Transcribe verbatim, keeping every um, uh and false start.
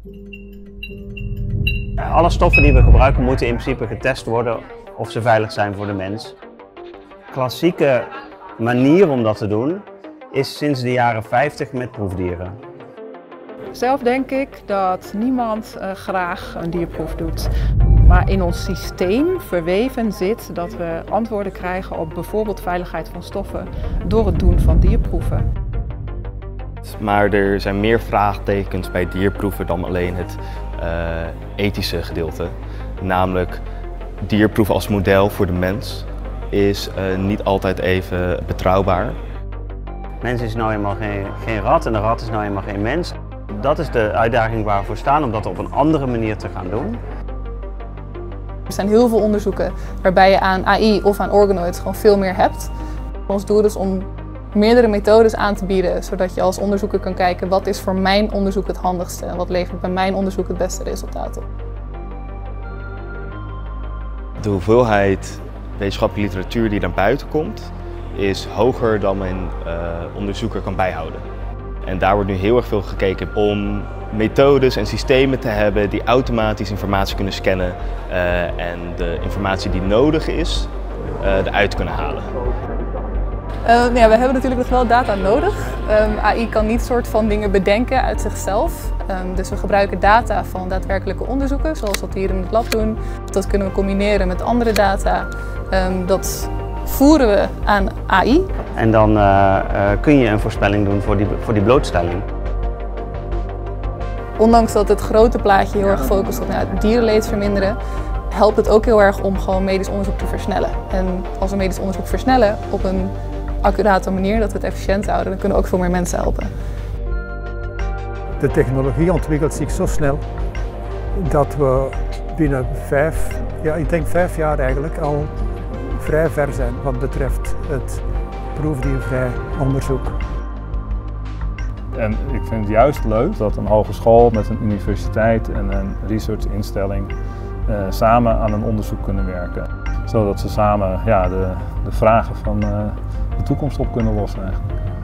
Alle stoffen die we gebruiken moeten in principe getest worden of ze veilig zijn voor de mens. De klassieke manier om dat te doen is sinds de jaren vijftig met proefdieren. Zelf denk ik dat niemand uh, graag een dierproef doet. Maar in ons systeem verweven zit dat we antwoorden krijgen op bijvoorbeeld veiligheid van stoffen door het doen van dierproeven. Maar er zijn meer vraagtekens bij dierproeven dan alleen het uh, ethische gedeelte. Namelijk, dierproeven als model voor de mens is uh, niet altijd even betrouwbaar. Mens is nou eenmaal geen, geen rat en de rat is nou eenmaal geen mens. Dat is de uitdaging waar we voor staan, om dat op een andere manier te gaan doen. Er zijn heel veel onderzoeken waarbij je aan A I of aan organoids gewoon veel meer hebt. Ons doel is om meerdere methodes aan te bieden, zodat je als onderzoeker kan kijken wat is voor mijn onderzoek het handigste en wat levert bij mijn onderzoek het beste resultaat op. De hoeveelheid wetenschappelijke literatuur die naar buiten komt, is hoger dan mijn uh, onderzoeker kan bijhouden. En daar wordt nu heel erg veel gekeken om methodes en systemen te hebben die automatisch informatie kunnen scannen uh, en de informatie die nodig is uh, eruit kunnen halen. Uh, nou ja, we hebben natuurlijk nog wel data nodig. Um, A I kan niet soort van dingen bedenken uit zichzelf. Um, dus we gebruiken data van daadwerkelijke onderzoeken, zoals wat we hier in het lab doen. Dat kunnen we combineren met andere data. Um, dat voeren we aan A I. En dan uh, uh, kun je een voorspelling doen voor die, voor die blootstelling. Ondanks dat het grote plaatje heel erg focust op nou, dierenleed verminderen, helpt het ook heel erg om gewoon medisch onderzoek te versnellen. En als we medisch onderzoek versnellen op een accurate manier, dat we het efficiënt houden, dan kunnen we ook veel meer mensen helpen. De technologie ontwikkelt zich zo snel dat we binnen vijf, ja, ik denk vijf jaar eigenlijk al vrij ver zijn wat betreft het proefdiervrij onderzoek. En ik vind het juist leuk dat een hogeschool met een universiteit en een researchinstelling uh, samen aan een onderzoek kunnen werken. Zodat ze samen ja, de, de vragen van uh, de toekomst op kunnen lossen eigenlijk.